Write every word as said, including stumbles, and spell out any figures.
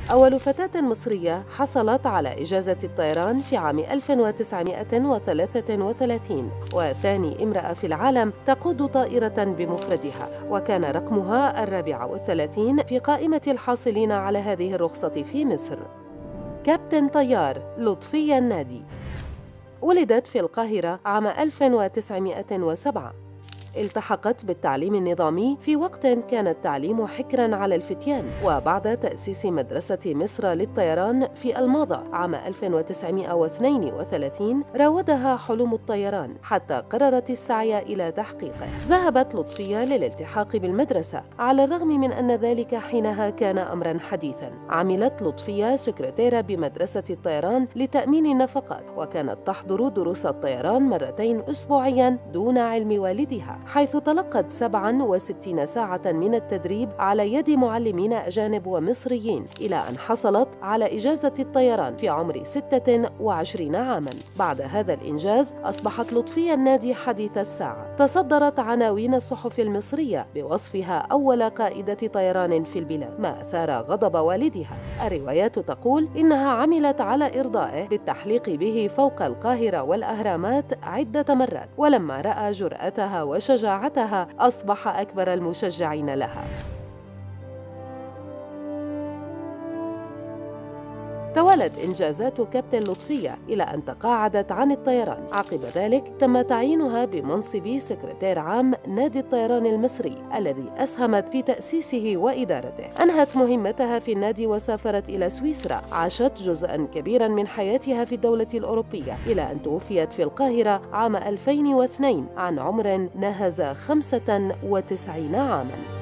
أول فتاة مصرية حصلت على إجازة الطيران في عام ألف وتسعمائة وثلاثة وثلاثين، وثاني امرأة في العالم تقود طائرة بمفردها، وكان رقمها الرابع والثلاثين في قائمة الحاصلين على هذه الرخصة في مصر. كابتن طيار لطفية النادي ولدت في القاهرة عام ألف وتسعمائة وسبعة. التحقت بالتعليم النظامي في وقت كان التعليم حكراً على الفتيان، وبعد تأسيس مدرسة مصر للطيران في الماظة عام ألف وتسعمائة واثنين وثلاثين راودها حلم الطيران حتى قررت السعي إلى تحقيقه. ذهبت لطفية للالتحاق بالمدرسة على الرغم من أن ذلك حينها كان أمراً حديثاً. عملت لطفية سكرتيرة بمدرسة الطيران لتأمين النفقات، وكانت تحضر دروس الطيران مرتين أسبوعياً دون علم والدها، حيث تلقت سبعة وستين ساعة من التدريب على يد معلمين أجانب ومصريين، إلى أن حصلت على إجازة الطيران في عمر ستة وعشرين عاماً. بعد هذا الإنجاز أصبحت لطفية النادي حديث الساعة. تصدرت عناوين الصحف المصرية بوصفها أول قائدة طيران في البلاد، ما أثار غضب والدها. الروايات تقول إنها عملت على إرضائه بالتحليق به فوق القاهرة والأهرامات عدة مرات، ولما رأى جرأتها وشجاعتها شجاعتها أصبح أكبر المشجعين لها. توالت إنجازات كابتن لطفية إلى أن تقاعدت عن الطيران. عقب ذلك تم تعيينها بمنصب سكرتير عام نادي الطيران المصري الذي أسهمت في تأسيسه وإدارته. أنهت مهمتها في النادي وسافرت إلى سويسرا، عاشت جزءاً كبيراً من حياتها في الدولة الأوروبية، إلى أن توفيت في القاهرة عام ألفين واثنين عن عمر ناهز خمسة وتسعين عاماً.